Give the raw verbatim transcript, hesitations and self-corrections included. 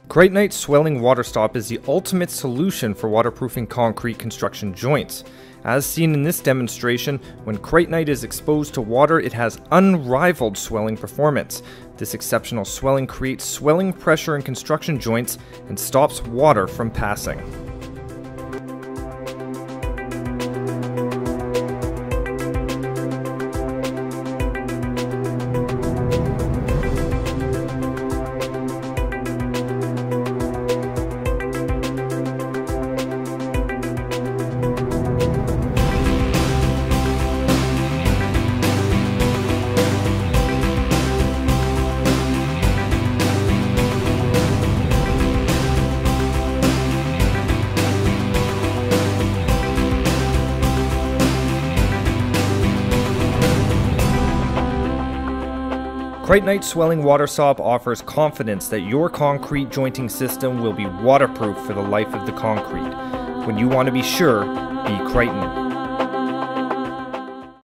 Krytonite Swelling Waterstop is the ultimate solution for waterproofing concrete construction joints. As seen in this demonstration, when Krytonite is exposed to water, it has unrivaled swelling performance. This exceptional swelling creates swelling pressure in construction joints and stops water from passing. Krytonite Swelling Waterstop offers confidence that your concrete jointing system will be waterproof for the life of the concrete. When you want to be sure, be Krytonite.